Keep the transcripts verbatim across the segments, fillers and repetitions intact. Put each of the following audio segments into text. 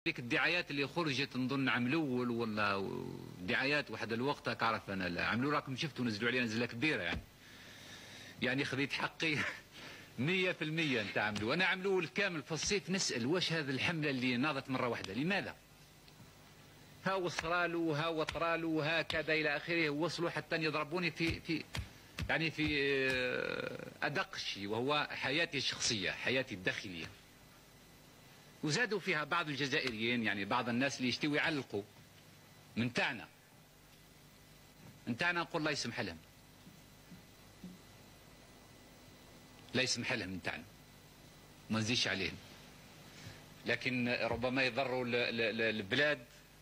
ديك الدعايات اللي خرجت نظن عام الاول ولا دعايات واحد الوقت كعرف انا عملوا راكم شفتوا نزلوا علينا نزله كبيره يعني يعني خذيت حقي مية في المية انت عملوا انا عملوا الكامل في الصيف نسال واش هذه الحمله اللي ناضت مره واحده لماذا؟ ها وصرالوا ها وطرالوا هكذا الى اخره وصلوا حتى يضربوني في في يعني في ادق شيء وهو حياتي الشخصيه حياتي الداخليه. وزادوا فيها بعض الجزائريين يعني بعض الناس اللي يشتوا يعلقوا من تاعنا من تاعنا نقول الله يسمح لهم لا يسمح لهم من تاعنا ما نزيدش عليهم لكن ربما يضروا البلاد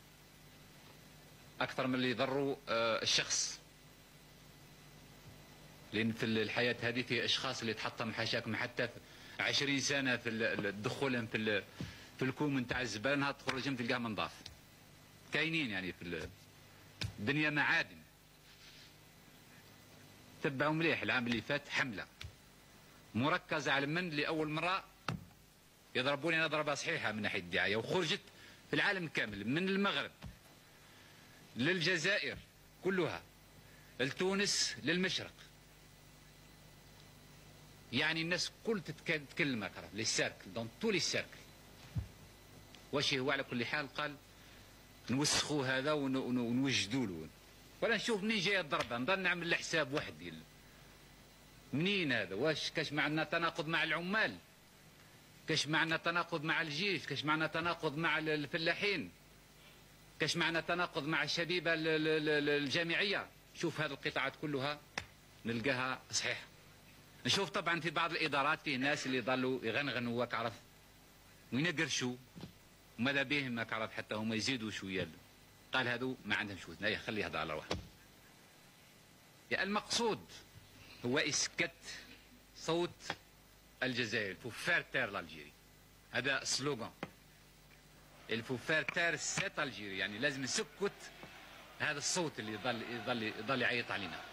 اكثر من اللي يضروا الشخص لان في الحياه هذه في اشخاص اللي تحطم حاشاكم حتى في عشرين سنه في دخولهم في في الكوم نتاع الزباله نهار تخرجهم تلقاه منضاف كاينين يعني في الدنيا معادن. تبعوا مليح العام اللي فات حمله مركزه على من لاول مره يضربوني انا ضربه صحيحه من ناحيه الدعايه وخرجت في العالم كامل من المغرب للجزائر كلها لتونس للمشرق يعني الناس كل تتكلم لي سيركل دون تو لي سيركل. واش هو على كل حال قال نوسخوا هذا ونوجدوا له ولا نشوف منين جايه الضربه نضل نعمل الحساب وحدي منين هذا واش كاش معنا تناقض مع العمال كاش معنا تناقض مع الجيش كاش معنا تناقض مع الفلاحين كاش معنا تناقض مع الشبيبه الجامعيه. شوف هذه القطاعات كلها نلقاها صحيحه. نشوف طبعا في بعض الادارات فيه ناس اللي ظلوا يغنغنوا وكعرف وينقرشوا وماذا بهم ما كعرف حتى هم يزيدوا شويه قال هذو ما عندهم شويه لا خلي هذا على روحه. يعني المقصود هو اسكت صوت الجزائر faut faire taire l'Algérie هذا سلوغان il faut faire taire cette Algérie يعني لازم نسكت هذا الصوت اللي يظل يظل يظل يعيط علينا.